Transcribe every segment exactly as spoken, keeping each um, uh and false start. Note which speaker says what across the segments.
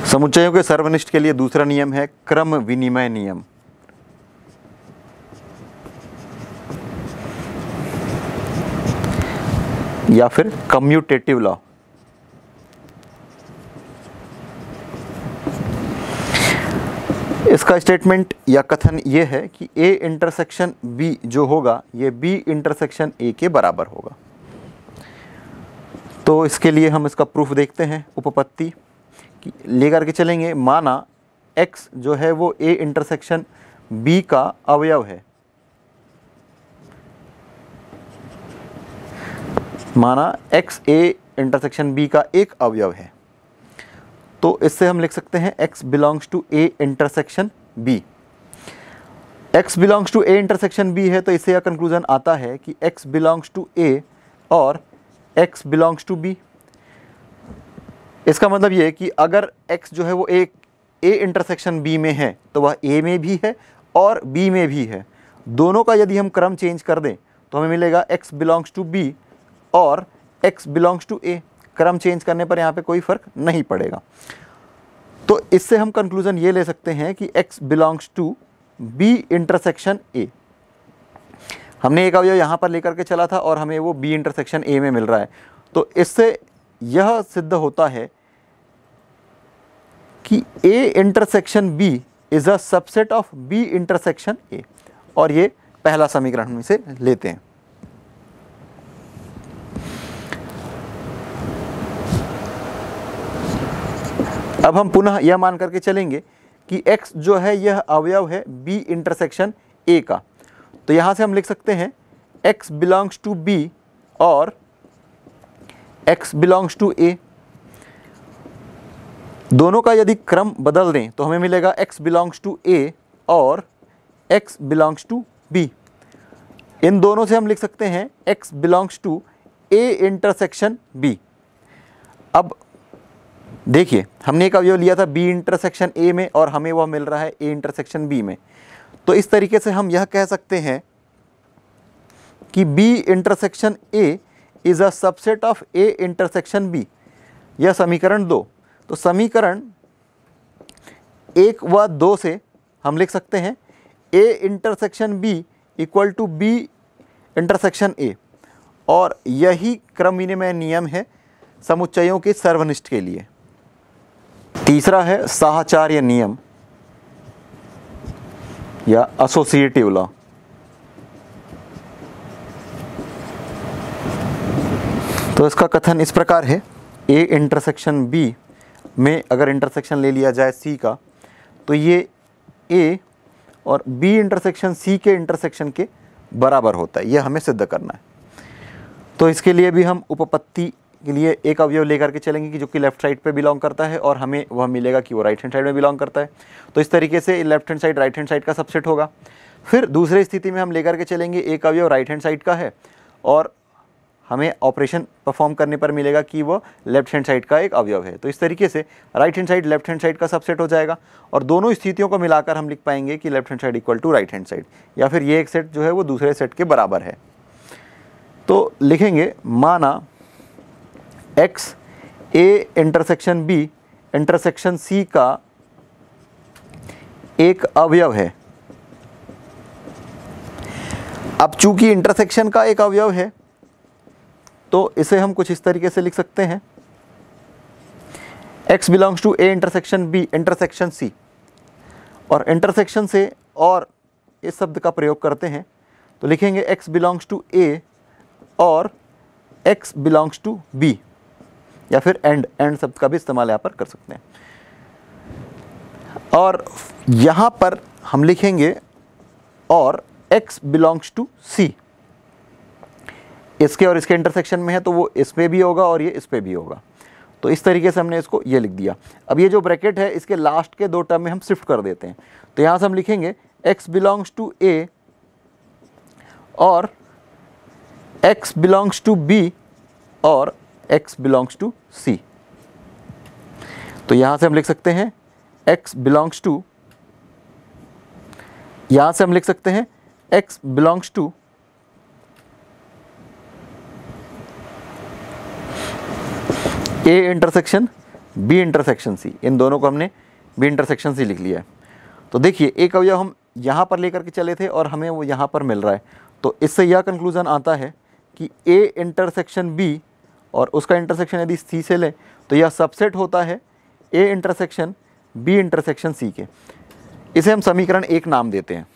Speaker 1: समुच्चयों के सर्वनिष्ठ के लिए दूसरा नियम है क्रम विनिमय नियम। या फिर कम्यूटेटिव लॉ। इसका स्टेटमेंट या कथन ये है कि A इंटरसेक्शन B जो होगा ये B इंटरसेक्शन A के बराबर होगा। तो इसके लिए हम इसका प्रूफ देखते हैं। उपपत्ति लेकर के चलेंगे। माना X जो है वो A इंटरसेक्शन B का अवयव है। माना X A इंटरसेक्शन B का एक अवयव है, तो इससे हम लिख सकते हैं X belongs to A intersection B। X belongs to A intersection B है तो इससे यह कंक्लूजन आता है कि X बिलोंग्स टू A और X बिलोंग्स टू B। इसका मतलब ये है कि अगर X जो है वो एक A इंटरसेक्शन B में है तो वह A में भी है और B में भी है। दोनों का यदि हम क्रम चेंज कर दें तो हमें मिलेगा X बिलोंग्स टू B और X बिलोंग्स टू A। क्रम चेंज करने पर यहाँ पे कोई फर्क नहीं पड़ेगा। तो इससे हम कंक्लूजन ये ले सकते हैं कि X belongs to B intersection A। हमने एक अवयव यहाँ पर लेकर के चला था और हमें वो B इंटरसेक्शन A में मिल रहा है। तो इससे यह सिद्ध होता है कि A intersection B is a subset of B intersection A। और ये पहला समीकरण हम इसे लेते हैं। अब हम पुनः यह मान करके चलेंगे कि X जो है यह अवयव है B इंटरसेक्शन A का। तो यहाँ से हम लिख सकते हैं X बिलोंग्स टू B और X बिलोंग्स टू A। दोनों का यदि क्रम बदल दें तो हमें मिलेगा X बिलोंग्स टू A और X बिलोंग्स टू B। इन दोनों से हम लिख सकते हैं X belongs to A intersection B। अब देखिए हमने एक अवयव लिया था B इंटरसेक्शन A में और हमें वह मिल रहा है A इंटरसेक्शन B में। तो इस तरीके से हम यह कह सकते हैं कि B intersection A is a subset of A intersection B। यह समीकरण दो। तो समीकरण एक व दो से हम लिख सकते हैं A इंटरसेक्शन B इक्वल टू B इंटरसेक्शन A। और यही क्रम विनिमय नियम है समुच्चयों के सर्वनिष्ठ के लिए। तीसरा है साहचर्य नियम या एसोसिएटिव लॉ। तो इसका कथन इस प्रकार है। A इंटरसेक्शन B में अगर इंटरसेक्शन ले लिया जाए C का तो ये A और B इंटरसेक्शन C के इंटरसेक्शन के बराबर होता है। यह हमें सिद्ध करना है। तो इसके लिए भी हम उपपत्ति के लिए एक अवयव लेकर के चलेंगे कि जो कि लेफ्ट साइड पे बिलोंग करता है और हमें वह मिलेगा कि वो राइट हैंड साइड में बिलोंग करता है। तो इस तरीके से left hand side right hand side का सबसेट होगा। फिर दूसरी स्थिति में हम लेकर के चलेंगे एक अवयव राइट हैंड साइड का है और हमें ऑपरेशन परफॉर्म करने पर मिलेगा कि वो लेफ्ट हैंड साइड का एक अवयव है। तो इस तरीके से right hand side left hand side का सबसेट हो जाएगा और दोनों स्थितियों को मिलाकर हम लिख पाएंगे कि left hand side equal to right hand side, या फिर ये एक सेट जो है वो दूसरे सेट के बराबर है। तो लिखेंगे माना X A intersection B intersection C का एक अवयव है। अब चूंकि इंटरसेक्शन का एक अवयव है तो इसे हम कुछ इस तरीके से लिख सकते हैं X belongs to A intersection B intersection C। और इंटरसेक्शन से और इस शब्द का प्रयोग करते हैं तो लिखेंगे X बिलोंग्स टू A और X बिलोंग्स टू B, या फिर एंड एंड शब्द का भी इस्तेमाल यहाँ पर कर सकते हैं। और यहाँ पर हम लिखेंगे और X बिलोंग्स टू C। इसके और इसके इंटरसेक्शन में है तो वो इस पे भी होगा और ये इस पे भी होगा। तो इस तरीके से हमने इसको ये लिख दिया। अब ये जो ब्रैकेट है इसके लास्ट के दो टर्म में हम शिफ्ट कर देते हैं। तो यहाँ से हम लिखेंगे X बिलोंग्स टू A और X बिलोंग्स टू B और X बिलोंग्स टू C। तो यहाँ से हम लिख सकते हैं X बिलोंग्स टू, यहाँ से हम लिख सकते हैं X belongs to A intersection B intersection C, इन दोनों को हमने बी इंटरसेक्शन सी लिख लिया है। तो देखिए एक अवयव हम यहाँ पर लेकर के चले थे और हमें वो यहाँ पर मिल रहा है, तो इससे यह कंक्लूज़न आता है कि ए इंटरसेक्शन बी और उसका इंटरसेक्शन यदि सी से लें तो यह सबसेट होता है A intersection B intersection C के। इसे हम समीकरण एक नाम देते हैं।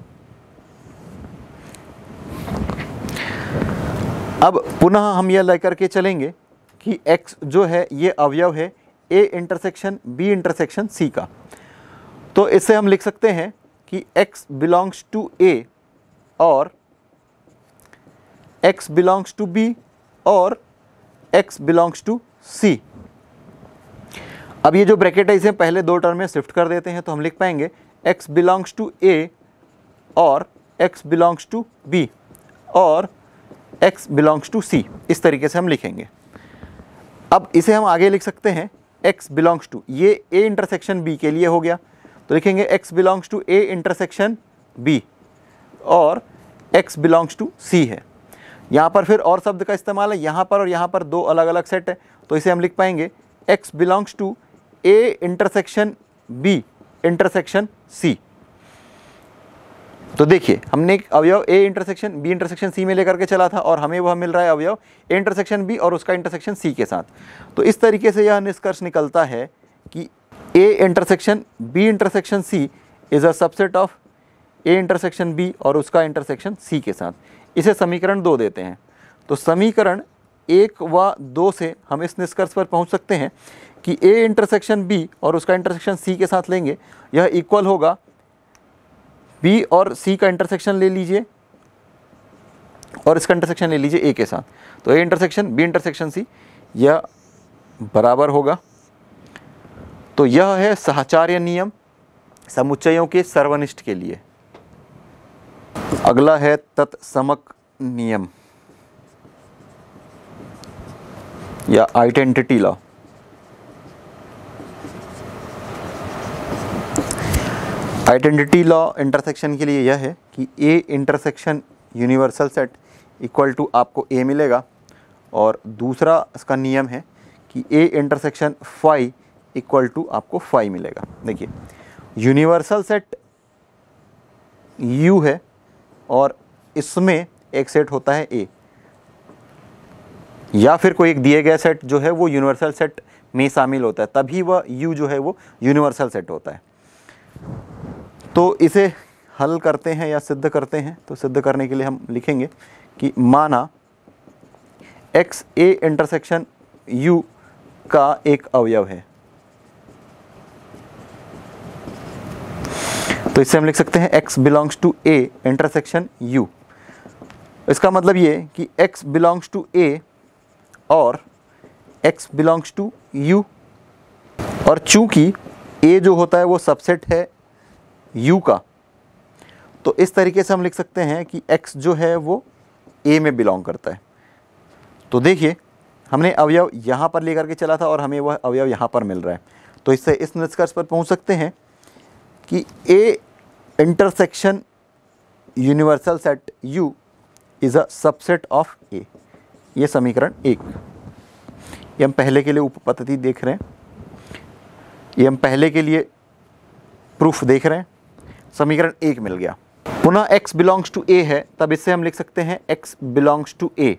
Speaker 1: अब पुनः हम यह लेकर के चलेंगे कि x जो है ये अवयव है a intersection b intersection c का। तो इससे हम लिख सकते हैं कि x बिलोंग्स टू a और x बिलोंग्स टू b और x बिलोंग्स टू c। अब ये जो ब्रैकेट है इसे पहले दो टर्म में शिफ्ट कर देते हैं, तो हम लिख पाएंगे x बिलोंग्स टू a और x बिलोंग्स टू b और x बिलोंग्स टू c। इस तरीके से हम लिखेंगे। अब इसे हम आगे लिख सकते हैं x बिलोंग्स टू, ये a इंटरसेक्शन b के लिए हो गया, तो लिखेंगे x belongs to a intersection b और x बिलोंग्स टू c है। यहाँ पर फिर और शब्द का इस्तेमाल है, यहाँ पर और यहाँ पर दो अलग अलग सेट है, तो इसे हम लिख पाएंगे x belongs to a intersection b intersection c। तो देखिए हमने एक अवयव a intersection b intersection c में लेकर के चला था और हमें वह मिल रहा है अवयव a इंटरसेक्शन b और उसका इंटरसेक्शन c के साथ। तो इस तरीके से यह निष्कर्ष निकलता है कि a intersection b intersection c is a subset of a intersection b और उसका इंटरसेक्शन c के साथ। इसे समीकरण दो देते हैं। तो समीकरण एक व दो से हम इस निष्कर्ष पर पहुंच सकते हैं कि a इंटरसेक्शन b और उसका इंटरसेक्शन c के साथ लेंगे, यह इक्वल होगा b और c का इंटरसेक्शन ले लीजिए और इसका इंटरसेक्शन ले लीजिए a के साथ, तो a intersection b intersection c यह बराबर होगा। तो यह है साहचर्य नियम समुच्चयों के सर्वनिष्ठ के लिए। अगला है तत्समक नियम या identity law. Identity law intersection के लिए यह है कि a intersection universal set equal to आपको a मिलेगा और दूसरा इसका नियम है कि a intersection phi equal to आपको फाई मिलेगा। देखिए यूनिवर्सल सेट u है और इसमें एक सेट होता है a, या फिर कोई एक दिए गए सेट जो है वो यूनिवर्सल सेट में शामिल होता है, तभी वह u जो है वो यूनिवर्सल सेट होता है। तो इसे हल करते हैं या सिद्ध करते हैं। तो सिद्ध करने के लिए हम लिखेंगे कि माना x a इंटरसेक्शन u का एक अवयव है, तो इससे हम लिख सकते हैं x belongs to a intersection u। इसका मतलब ये कि x बिलोंग्स टू a और x बिलोंग्स टू u, और चूंकि a जो होता है वो सबसेट है u का, तो इस तरीके से हम लिख सकते हैं कि x जो है वो a में बिलोंग करता है। तो देखिए हमने अवयव यहाँ पर लेकर के चला था और हमें वह अवयव यहाँ पर मिल रहा है, तो इससे इस निष्कर्ष पर पहुँच सकते हैं कि a intersection universal set u is a subset of a। ये समीकरण एक, ये हम पहले के लिए उपपद्धति देख रहे हैं, ये हम पहले के लिए प्रूफ देख रहे हैं। समीकरण एक मिल गया। पुनः x बिलोंग्स टू a है, तब इससे हम लिख सकते हैं x बिलोंग्स टू a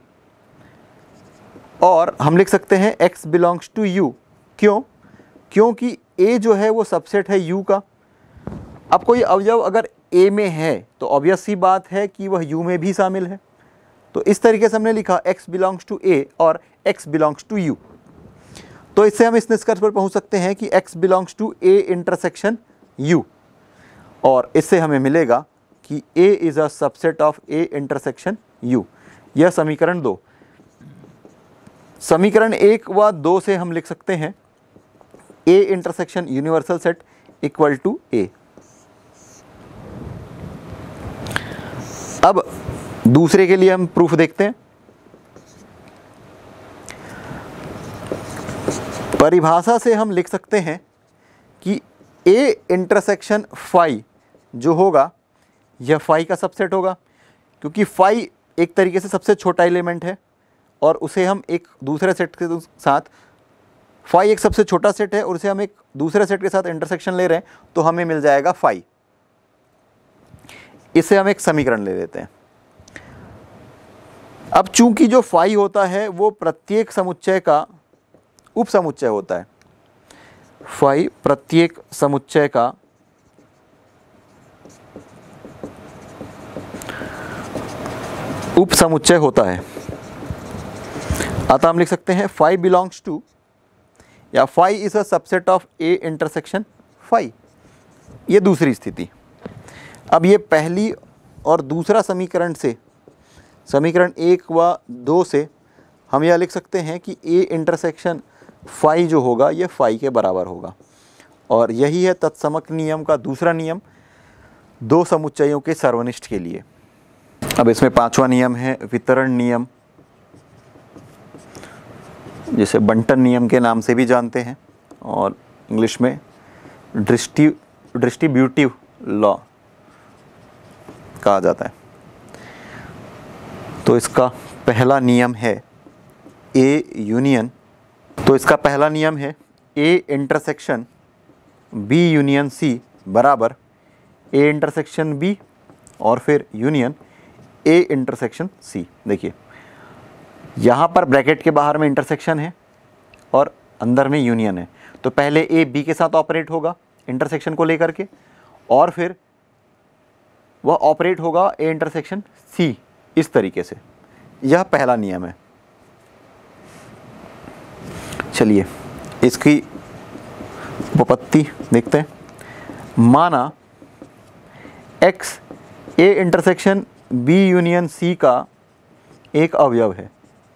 Speaker 1: और हम लिख सकते हैं x बिलोंग्स टू u। क्यों? क्योंकि a जो है वो सबसेट है u का। अब कोई अवयव अगर a में है तो ऑब्वियस सी बात है कि वह u में भी शामिल है, तो इस तरीके से हमने लिखा x बिलोंग्स टू a और x बिलोंग्स टू u। तो इससे हम इस निष्कर्ष पर पहुंच सकते हैं कि x belongs to a intersection u, और इससे हमें मिलेगा कि a is a subset of a intersection u। यह समीकरण दो। समीकरण एक व दो से हम लिख सकते हैं a intersection universal set equal to a। अब दूसरे के लिए हम प्रूफ देखते हैं। परिभाषा से हम लिख सकते हैं कि a इंटरसेक्शन फाई जो होगा यह फाई का सबसेट होगा, क्योंकि फाई एक तरीके से सबसे छोटा एलिमेंट है और उसे हम एक दूसरे सेट के साथ फाई एक सबसे छोटा सेट है और उसे हम एक दूसरे सेट के साथ इंटरसेक्शन ले रहे हैं तो हमें मिल जाएगा फाई। इसे हम एक समीकरण ले लेते हैं। अब चूंकि जो फाई होता है वो प्रत्येक समुच्चय का उप समुच्चय होता है, फाई प्रत्येक समुच्चय का उप समुच्चय होता है, अतः हम लिख सकते हैं फाई बिलोंग्स टू या phi is a subset of A intersection phi. ये दूसरी स्थिति। अब ये पहली और दूसरा समीकरण से, समीकरण एक व दो से हम यह लिख सकते हैं कि ए इंटरसेक्शन फाई जो होगा ये फाई के बराबर होगा, और यही है तत्समक नियम का दूसरा नियम दो समुच्चयों के सर्वनिष्ठ के लिए। अब इसमें पांचवा नियम है वितरण नियम, जिसे बंटन नियम के नाम से भी जानते हैं और इंग्लिश में डिस्ट्री डिस्ट्रीब्यूटिव लॉ कहा जाता है। तो इसका पहला नियम है ए यूनियन। तो इसका पहला नियम है A intersection B union C बराबर ए इंटरसेक्शन बी और फिर यूनियन ए इंटरसेक्शन सी। देखिए यहाँ पर ब्रैकेट के बाहर में इंटरसेक्शन है और अंदर में यूनियन है, तो पहले ए बी के साथ ऑपरेट होगा इंटरसेक्शन को लेकर के, और फिर वह ऑपरेट होगा ए इंटरसेक्शन सी, इस तरीके से। यह पहला नियम है। चलिए इसकी उपपत्ति देखते हैं। माना x A intersection B union C का एक अवयव है,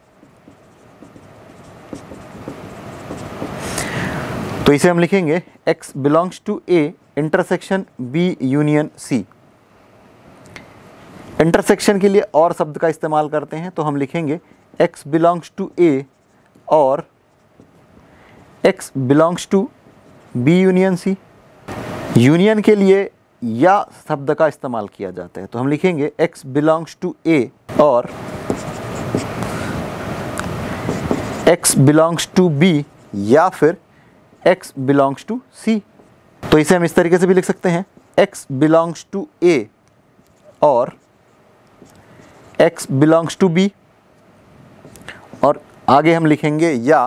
Speaker 1: तो इसे हम लिखेंगे x belongs to A intersection B union C. Intersection के लिए और शब्द का इस्तेमाल करते हैं, तो हम लिखेंगे x बिलोंग्स टू ए और x belongs to B union C. Union के लिए या शब्द का इस्तेमाल किया जाता है, तो हम लिखेंगे x बिलोंग्स टू ए और x बिलोंग्स टू बी या फिर x बिलोंग्स टू सी। तो इसे हम इस तरीके से भी लिख सकते हैं x बिलोंग्स टू ए और x बिलोंग्स टू बी, और आगे हम लिखेंगे या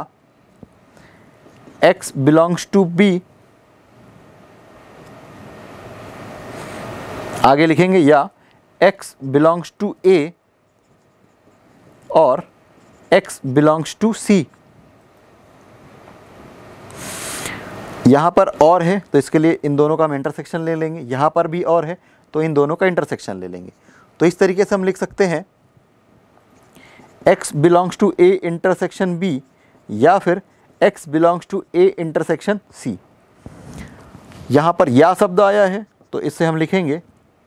Speaker 1: x बिलोंग्स टू बी, आगे लिखेंगे या x बिलोंग्स टू ए और x बिलोंग्स टू सी। यहाँ पर और है तो इसके लिए इन दोनों का हम इंटरसेक्शन ले लेंगे, यहाँ पर भी और है तो इन दोनों का इंटरसेक्शन ले लेंगे। तो इस तरीके से हम लिख सकते हैं x belongs to A intersection B या फिर x belongs to A intersection C. यहाँ पर या शब्द आया है तो इससे हम लिखेंगे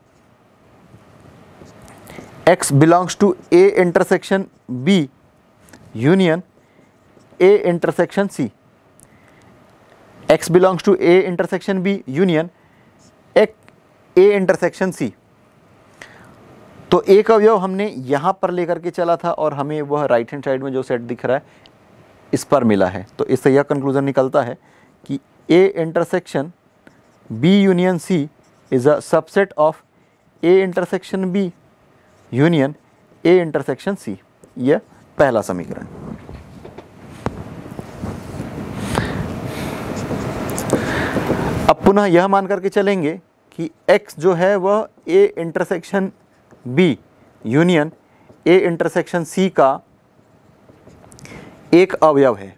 Speaker 1: x belongs to A intersection B union A intersection C. x belongs to A intersection B union A intersection C. तो एक अवयव हमने यहाँ पर लेकर के चला था और हमें वह राइट हैंड साइड में जो सेट दिख रहा है इस पर मिला है, तो इससे यह कंक्लूजन निकलता है कि A intersection B union C is a subset of A intersection B union A intersection C. यह पहला समीकरण। अब पुनः यह मान करके चलेंगे कि x जो है वह a intersection b union a intersection c का एक अवयव है।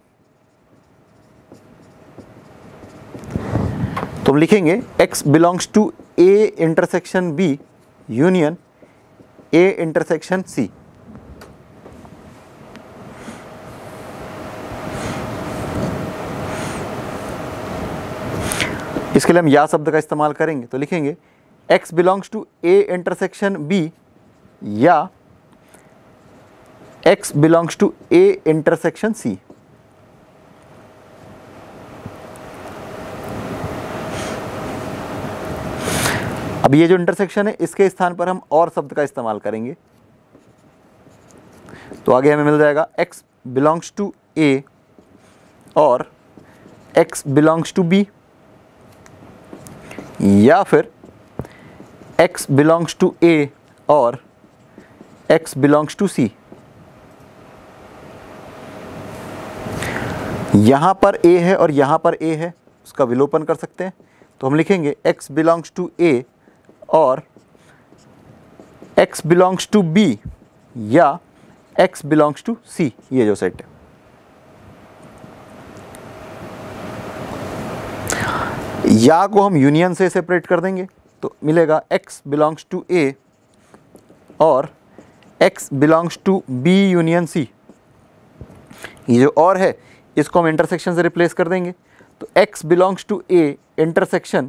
Speaker 1: तो हम लिखेंगे x belongs to a intersection b union a intersection c। इसके लिए हम या शब्द का इस्तेमाल करेंगे, तो लिखेंगे x belongs to a intersection b या x belongs to a intersection c। अब ये जो इंटरसेक्शन है इसके स्थान पर हम और शब्द का इस्तेमाल करेंगे, तो आगे हमें मिल जाएगा x बिलोंग्स टू a और x बिलोंग्स टू b, या फिर x बिलोंग्स टू a और x बिलोंग्स टू c। यहाँ पर a है और यहाँ पर a है, उसका विलोपन कर सकते हैं। तो हम लिखेंगे x बिलोंग्स टू a और x बिलोंग्स टू b या x बिलोंग्स टू c, ये जो सेट है। या को हम यूनियन से सेपरेट कर देंगे तो मिलेगा x बिलोंग्स टू a और x belongs to b union c। ये जो और है इसको हम इंटरसेक्शन से रिप्लेस कर देंगे तो x belongs to a intersection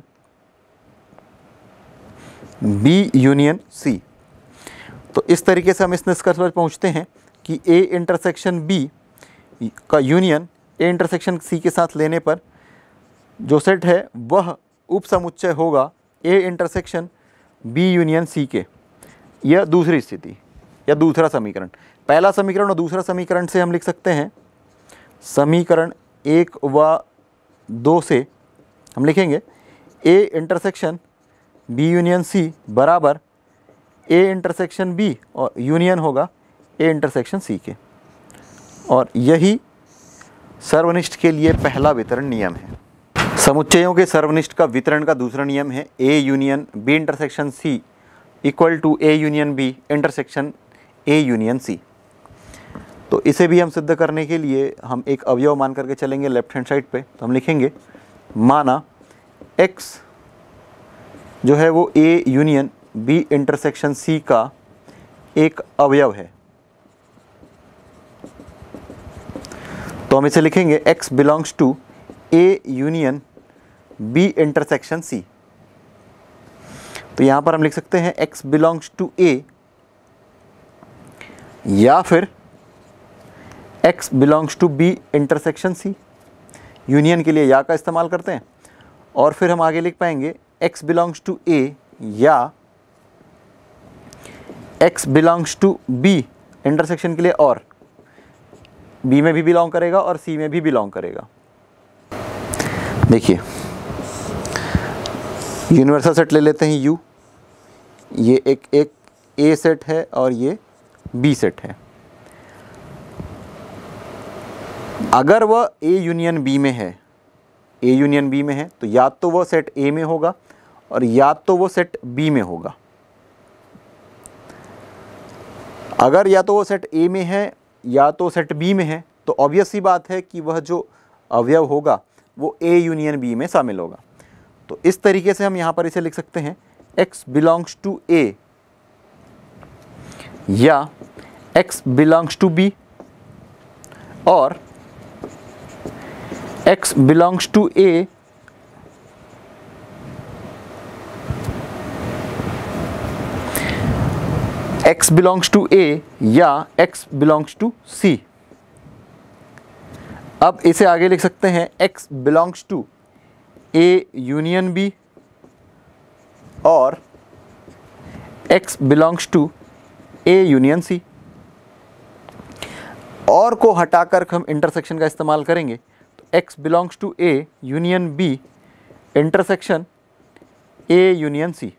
Speaker 1: b union c। तो इस तरीके से हम इस निष्कर्ष पर पहुंचते हैं कि a इंटरसेक्शन b का यूनियन a इंटरसेक्शन c के साथ लेने पर जो सेट है वह उपसमुच्चय होगा a intersection b union c के। यह दूसरी स्थिति या दूसरा समीकरण। पहला समीकरण और दूसरा समीकरण से हम लिख सकते हैं, समीकरण एक व दो से हम लिखेंगे a intersection b union c बराबर a इंटरसेक्शन b और यूनियन होगा a इंटरसेक्शन c के। और यही सर्वनिष्ठ के लिए पहला वितरण नियम है। समुच्चयों के सर्वनिष्ठ का वितरण का दूसरा नियम है a union b intersection c equal to a union b intersection a union c। तो इसे भी हम सिद्ध करने के लिए हम एक अवयव मान करके चलेंगे लेफ्ट हैंड साइड पे। तो हम लिखेंगे माना x जो है वो a union b intersection c का एक अवयव है। तो हम इसे लिखेंगे x belongs to a union b intersection c। तो यहाँ पर हम लिख सकते हैं x बिलोंग्स टू a या फिर x belongs to b intersection c। Union के लिए या का इस्तेमाल करते हैं और फिर हम आगे लिख पाएंगे x बिलोंग्स टू a या x belongs to b intersection के लिए और b में भी बिलोंग करेगा और c में भी बिलोंग करेगा। देखिए यूनिवर्सल सेट ले लेते हैं U, ये एक एक A सेट है और ये B सेट है। अगर वह A यूनियन B में है, A यूनियन B में है तो या तो वह सेट A में होगा और या तो वो सेट B में होगा। अगर या तो वो सेट A में है या तो सेट B में है तो ऑब्वियस सी बात है कि वह जो अवयव होगा वो A यूनियन B में शामिल होगा। तो इस तरीके से हम यहाँ पर इसे लिख सकते हैं x बिलोंग्स टू A या x बिलोंग्स टू B और x belongs to A x belongs to A या x बिलोंग्स टू C। अब इसे आगे लिख सकते हैं x belongs to A union B और x belongs to A union C। और को हटाकर हम इंटरसेक्शन का इस्तेमाल करेंगे तो x belongs to A union B intersection A union C।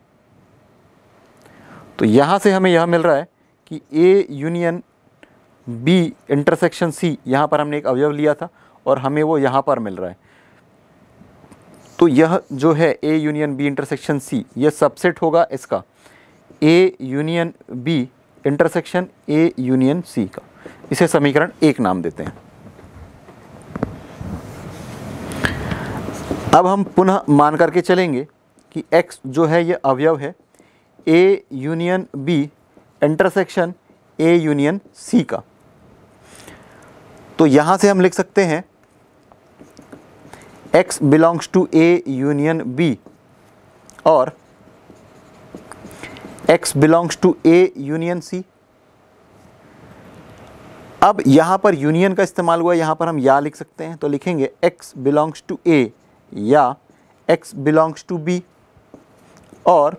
Speaker 1: तो यहाँ से हमें यह मिल रहा है कि A union B intersection C, यहाँ पर हमने एक अवयव लिया था और हमें वो यहाँ पर मिल रहा है। तो यह जो है A union B intersection C यह सबसेट होगा इसका A union B intersection A union C का। इसे समीकरण एक नाम देते हैं। अब हम पुनः मान करके चलेंगे कि x जो है ये अवयव है A union B intersection A union C का। तो यहाँ से हम लिख सकते हैं x belongs to A union B और x belongs to A union C। अब यहाँ पर यूनियन का इस्तेमाल हुआ, यहाँ पर हम या लिख सकते हैं तो लिखेंगे x बिलोंग्स टू A या x बिलोंग्स टू B और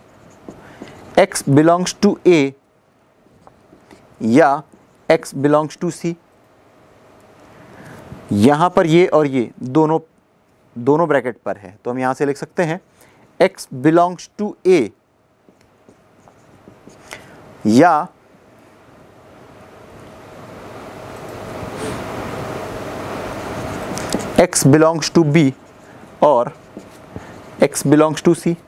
Speaker 1: x बिलोंग्स टू A या x बिलोंग्स टू C। यहाँ पर ये और ये दोनों दोनों ब्रैकेट पर है, तो हम यहाँ से लिख सकते हैं x बिलोंग्स टू a या x बिलोंग्स टू b और x बिलोंग्स टू c।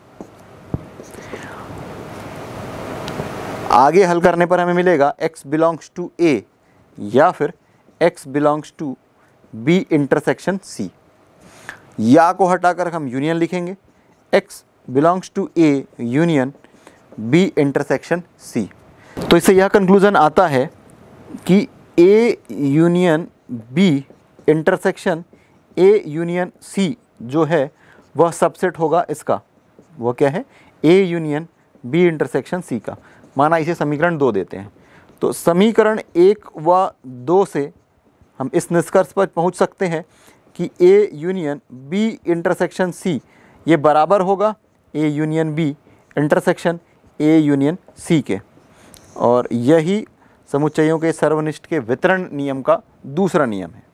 Speaker 1: आगे हल करने पर हमें मिलेगा x बिलोंग्स टू a या फिर x belongs to b intersection c। या को हटाकर हम यूनियन लिखेंगे, x belongs to a union b intersection c। तो इससे यह कंक्लूजन आता है कि a union b intersection a union c जो है वह सबसेट होगा इसका, वह क्या है, a union b intersection c का। माना इसे समीकरण दो देते हैं, तो समीकरण एक व दो से हम इस निष्कर्ष पर पहुंच सकते हैं कि a union b intersection c ये बराबर होगा a union b intersection a union c के, और यही समुच्चयों के सर्वनिष्ठ के वितरण नियम का दूसरा नियम है।